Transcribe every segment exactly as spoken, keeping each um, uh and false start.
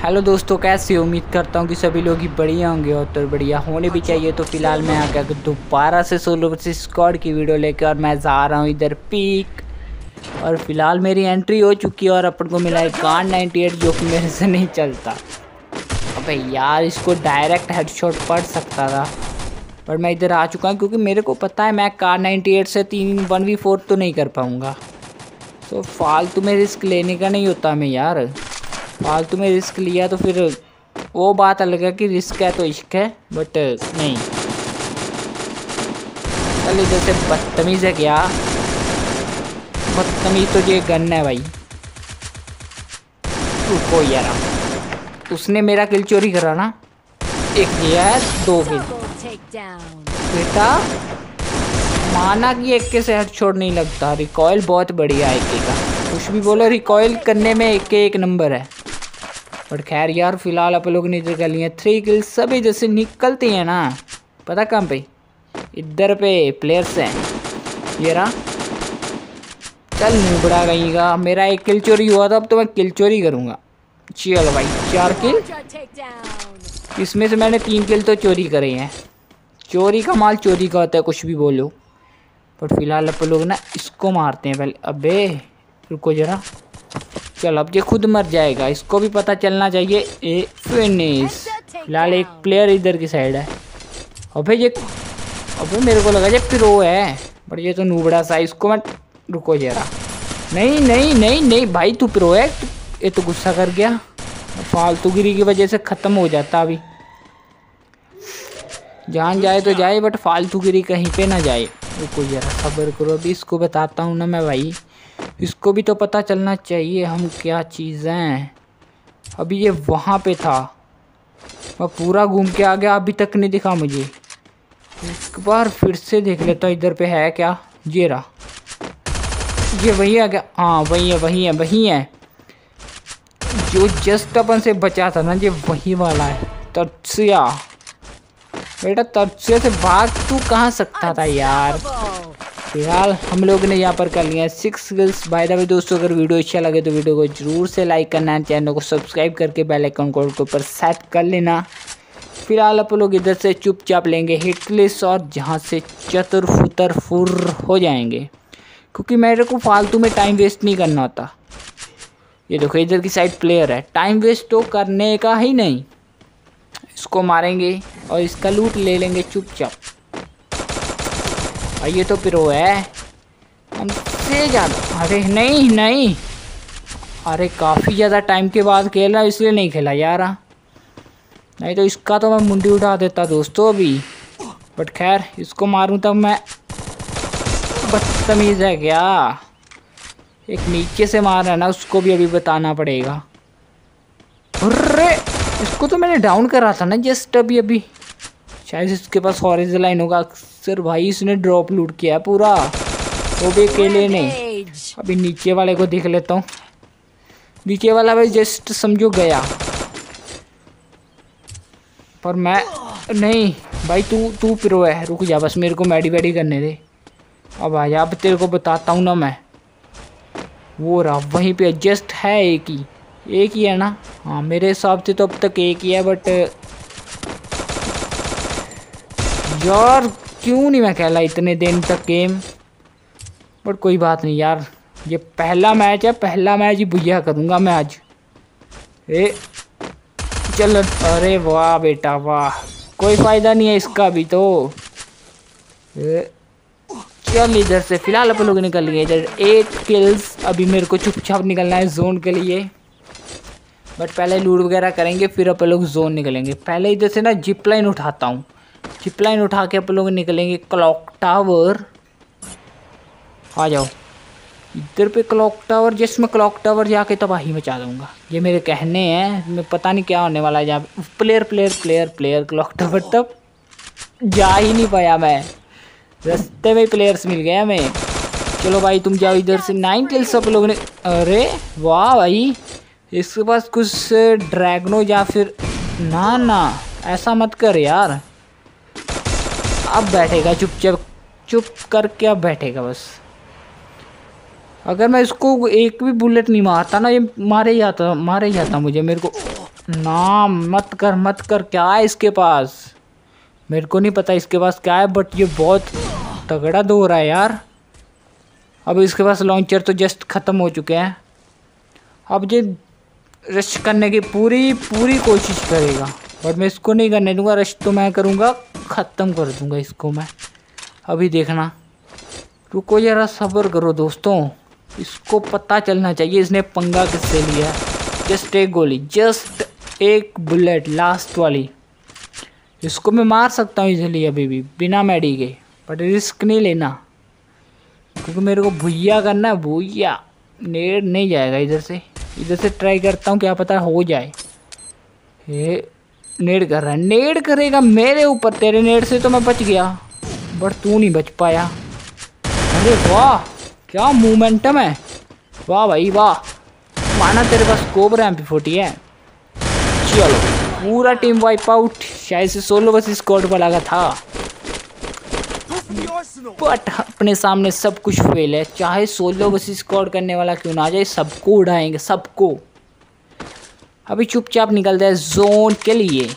Hello दोस्तों, कैसे हो? उम्मीद करता हूँ कि सभी लोग ही बढ़िया होंगे और तो बढ़िया होने भी चाहिए। तो फिलहाल मैं आ गया दोबारा से सोलो वर्सेस स्क्वाड की वीडियो लेकर और मैं जा रहा हूँ इधर पीक। और फिलहाल मेरी एंट्री हो चुकी है और अपन को मिला है कार नाइन्टी एट जो कि मेरे से नहीं चलता। अबे यार, इसको डायरेक्ट हेडशॉट पड़ सकता था पर मैं इधर आ चुका हूँ क्योंकि मेरे को पता है मैं कार नाइन्टी एट से तीन वन वी फोर तो नहीं कर पाऊँगा। तो फालतू में रिस्क लेने का नहीं होता हमें यार। फालतू में रिस्क लिया तो फिर वो बात अलग है कि रिस्क है तो इश्क है, बट नहीं। चल इधर से बदतमीज़ है क्या? बदतमीज़ तो ये गन है भाई। रुको यार, उसने मेरा किल चोरी करा ना। एक दिया है, दो किल। बेटा माना कि एक के से हेडशॉट नहीं लगता। रिकॉइल बहुत बढ़िया है एक के का, कुछ भी बोलो रिकॉइल करने में एक के एक नंबर है। बट खैर यार, फिलहाल आप लोग ने इधर कर लिए थ्री किल्स। सभी जैसे निकलती हैं ना, पता कहाँ पे? इधर पे प्लेयर्स हैं। ये रहा। चल नुबड़ा गई का, मेरा एक किल चोरी हुआ था, अब तो मैं किल चोरी करूँगा। चलो भाई, चार किल। इसमें से मैंने तीन किल तो चोरी करे हैं। चोरी का माल चोरी का होता है, कुछ भी बोलो। बट फिलहाल आप लोग ना इसको मारते हैं पहले। अबे रुको जरा। चल अब ये खुद मर जाएगा, इसको भी पता चलना चाहिए। A finish. फिलहाल एक प्लेयर इधर की साइड है। अबे ये अबे मेरे को लगा ये प्रो है, बट ये तो नूबड़ा सा। इसको मैं रुको जरा। नहीं नहीं नहीं नहीं भाई, तू प्रो है। ये तो गुस्सा कर गया। फालतूगिरी की वजह से ख़त्म हो जाता। अभी जान जाए तो जाए, बट फालतूगिरी कहीं पे ना जाए। रुको जरा, सब्र करो। अभी इसको बताता हूँ ना मैं भाई, इसको भी तो पता चलना चाहिए हम क्या चीज़ हैं। अभी ये वहाँ पे था, मैं पूरा घूम के आ गया, अभी तक नहीं दिखा मुझे। एक बार फिर से देख लेता हूँ इधर पे है क्या। ये रहा, ये वही आ गया। हाँ वही है वही है वही है जो जस्ट अपन से बचा था ना, ये वही वाला है। तत्सिया बेटा, तत्सिया से भाग तू कहाँ सकता था यार। फिलहाल हम लोग ने यहाँ पर कर लिया है six kills. By the way दोस्तों, अगर वीडियो अच्छा लगे तो वीडियो को जरूर से लाइक करना है, चैनल को सब्सक्राइब करके बेल आइकन को ऊपर सेट कर लेना। फिलहाल आप लोग इधर से चुपचाप लेंगे हिट लिस्ट और जहाँ से चतुर फुतर फुर हो जाएंगे, क्योंकि मेरे को फालतू में टाइम वेस्ट नहीं करना होता। ये देखो इधर की साइड प्लेयर है, टाइम वेस्ट तो करने का ही नहीं। इसको मारेंगे और इसका लूट ले लेंगे चुपचाप। और ये तो प्रो है हमसे ज़्यादा। अरे नहीं नहीं, अरे काफ़ी ज़्यादा टाइम के बाद खेल रहा, इसलिए नहीं खेला यार। नहीं तो इसका तो मैं मुंडी उठा देता दोस्तों अभी। बट खैर, इसको मारूं तब मैं। बदतमीज़ है क्या? एक नीचे से मार रहा है ना, उसको भी अभी बताना पड़ेगा। अरे इसको तो मैंने डाउन करा था ना जस्ट अभी अभी। शायद इसके पास हॉरिज़ॉन्टल लाइन होगा। अक्सर भाई इसने ड्रॉप लूट किया है पूरा, वो भी अकेले ने। अभी नीचे वाले को देख लेता हूँ। नीचे वाला भाई जस्ट समझो गया, पर मैं नहीं। भाई तू तू प्रो है, रुक जा बस, मेरे को मैडी वैडी करने दे। अब आया, अब तेरे को बताता हूँ ना मैं। वो रहा वहीं पे, जस्ट है एक ही एक ही है ना। हाँ मेरे हिसाब से तो अब तक एक ही है, बट यार क्यों नहीं मैं खेला इतने दिन तक गेम। बट कोई बात नहीं यार, ये पहला मैच है, पहला मैच ही भैया करूँगा मैं आज। ए चल, अरे वाह बेटा वाह, कोई फ़ायदा नहीं है इसका भी तो। ए, चल इधर से फिलहाल अपन लोग निकल गए इधर एट किल्स। अभी मेरे को चुपचाप निकलना है जोन के लिए, बट पहले लूट वगैरह करेंगे फिर अपन लोग जोन निकलेंगे। पहले इधर से ना जिप लाइन उठाता हूँ। जिप लाइन उठा के अपन लोग निकलेंगे क्लॉक टावर। आ जाओ इधर पे क्लॉक टावर। जिसमें क्लॉक टावर जाके तबाही मचा दूंगा। ये मेरे कहने हैं, मैं पता नहीं क्या होने वाला है जहाँ पे। Player player player player clock tower तब जा ही नहीं पाया मैं, रास्ते में प्लेयर्स मिल गए हमें। चलो भाई तुम जाओ इधर से। नाइन किल्स सब लोगों ने। अरे वाह भाई, इसके पास कुछ ड्रैगनो या फिर ना ना, ऐसा मत कर यार। अब बैठेगा चुपचाप, चुप करके अब बैठेगा बस। अगर मैं इसको एक भी बुलेट नहीं मारता ना, ये मारे ही जाता मारे ही जाता मुझे। मेरे को ना मत कर मत कर। क्या है इसके पास? मेरे को नहीं पता इसके पास क्या है, बट ये बहुत तगड़ा दो रहा है यार। अब इसके पास लॉन्चर तो जस्ट ख़त्म हो चुके हैं। अब ये रश करने की पूरी पूरी कोशिश करेगा, बट मैं इसको नहीं करने दूंगा। रश तो मैं करूंगा, ख़त्म कर दूंगा इसको मैं। अभी देखना, रुको जरा सब्र करो दोस्तों। इसको पता चलना चाहिए इसने पंगा किससे लिया है। जस्ट एक गोली, जस्ट एक बुलेट लास्ट वाली। इसको मैं मार सकता हूँ इजीली अभी भी बिना मैडी के, बट रिस्क नहीं लेना क्योंकि मेरे को भुइया करना है। भुइया नेड नहीं जाएगा इधर से। इधर से ट्राई करता हूँ, क्या पता हो जाए। ये नेड कर रहा है, नेड करेगा मेरे ऊपर। तेरे नेड से तो मैं बच गया, बट तू नहीं बच पाया। अरे वाह क्या मोमेंटम है, वाह भाई वाह। माना तेरे पास कोबरा एम पी फोर्टी है। चलो पूरा टीम वाइप आउट। शायद से सोलो बस स्क्वाड पर लगा था, बट अपने सामने सब कुछ फेल है। चाहे सोलो बस स्क्वाड करने वाला क्यों ना आ जाए, सबको उड़ाएंगे सबको। अभी चुपचाप निकलते हैं जोन के लिए।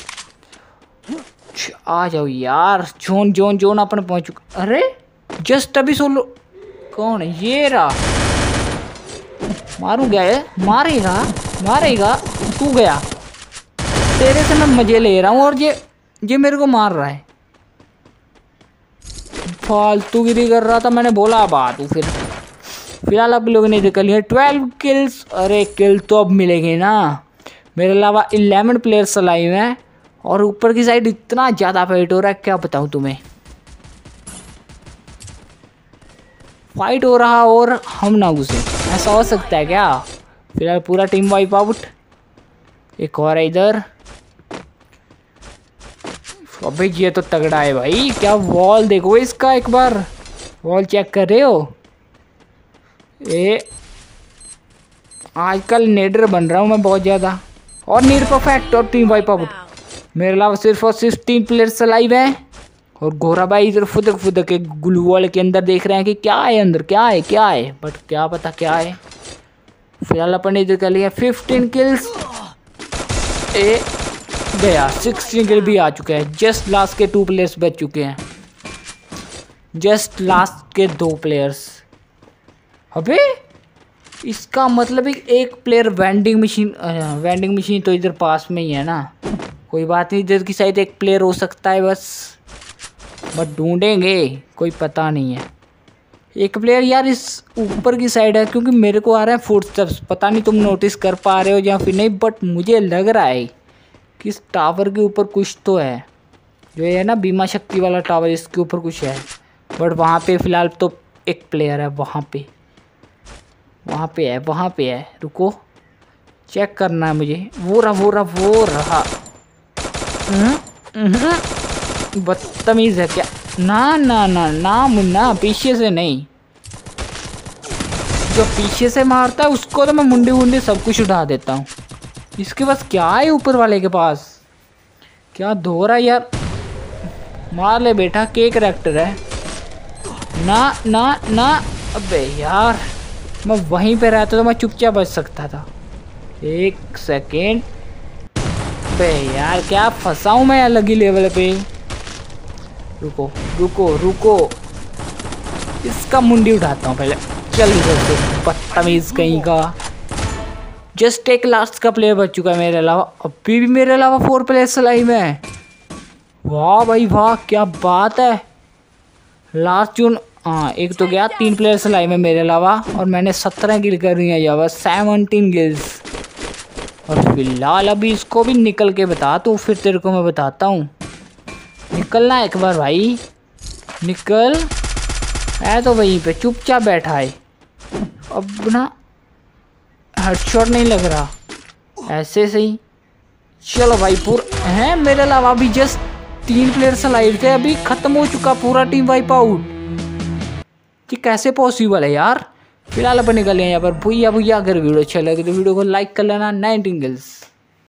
आ जाओ यार, जोन जोन जोन अपन पहुंच चुका। अरे जस्ट अभी सोलो कौन है? ये रहा। मारूंगा ये, मारेगा मारेगा। तू गया, तेरे से मैं मजे ले रहा हूँ और ये ये मेरे को मार रहा है। फालतू गिरी कर रहा था, मैंने बोला बात। तू फिर फिलहाल आप लोगों ने देख लिया ट्वेल्व किल्स। अरे किल तो अब मिलेंगे ना। मेरे अलावा इलेवन प्लेयर्स लाए हुए हैं और ऊपर की साइड इतना ज़्यादा फाइट हो रहा है, क्या बताऊँ तुम्हें। फाइट हो रहा और हम ना घुसे, ऐसा हो सकता है क्या? फिलहाल पूरा टीम वाइप आउट। एक और है इधर। अबे ये तो तगड़ा है भाई। क्या वॉल देखो इसका, एक बार वॉल चेक कर रहे हो। ए आजकल नेडर बन रहा हूँ मैं बहुत ज़्यादा। और नीड परफेक्ट और टीम वाइप आउट। मेरे अलावा सिर्फ और सिर्फ तीन प्लेयर्स लाइव हैं और घोरा भाई इधर फुदक फुदक के ग्लू वॉल के अंदर देख रहे हैं कि क्या है अंदर, क्या है क्या है, बट क्या पता क्या है। फिलहाल अपन इधर कर लिया फिफ्टीन किल्स। ए गया सिक्सटीन किल भी आ चुके हैं। जस्ट लास्ट के टू प्लेयर्स बच चुके हैं, जस्ट लास्ट के दो प्लेयर्स। अबे इसका मतलब एक player vending machine, vending machine तो इधर पास में ही है ना। कोई बात नहीं, इधर की साइड एक प्लेयर हो सकता है बस, बट ढूंढेंगे, कोई पता नहीं है। एक प्लेयर यार इस ऊपर की साइड है, क्योंकि मेरे को आ रहा है फुटस्टेप्स। पता नहीं तुम नोटिस कर पा रहे हो या फिर नहीं, बट मुझे लग रहा है कि इस टावर के ऊपर कुछ तो है। जो है ना बीमा शक्ति वाला टावर, इसके ऊपर कुछ है। बट वहाँ पे फ़िलहाल तो एक प्लेयर है, वहाँ पे वहाँ पे है वहाँ पे है। रुको चेक करना है मुझे। वो रहा वो रहा वो रहा। बदतमीज़ है क्या? ना ना ना ना मुन्ना, पीछे से नहीं। जो पीछे से मारता है उसको तो मैं मुंडी वुंडी सब कुछ उठा देता हूँ। इसके पास क्या है ऊपर वाले के पास? क्या धो रहा है यार? मार ले बेटा, के करैक्टर है ना ना ना। अबे यार मैं वहीं पे रहता तो मैं चुपचाप बच सकता था। एक सेकेंड। अबे यार क्या फंसा हूँ मैं अलग ही लेवल पे। रुको रुको रुको, इसका मुंडी उठाता हूँ पहले। चल इधर से बदतमीज़ कहीं का। जस्ट एक लास्ट का प्लेयर बच चुका है मेरे अलावा। अभी भी मेरे अलावा फोर प्लेयर्स लाइव में। वाह भाई वाह, क्या बात है। लास्ट जून हाँ एक तो गया, तीन प्लेयर्स लाइव में मेरे अलावा, और मैंने सत्रह किल कर रही है या बस सेवनटीन किल्स। और फिलहाल अभी इसको भी निकल के बता, तो फिर तेरे को मैं बताता हूँ। निकलना एक बार भाई, निकल। है तो वहीं पे चुपचाप बैठा है। अब ना हेडशॉट नहीं लग रहा, ऐसे सही। चलो भाई पूरा है मेरे अलावा अभी जस्ट तीन प्लेयर्स लाइव थे, अभी खत्म हो चुका पूरा टीम वाइप आउट। ये कैसे पॉसिबल है यार? फिलहाल अपन निकल यहाँ पर। भैया भैया अगर वीडियो अच्छा लगे तो वीडियो को लाइक कर लेना। Nineteen kills.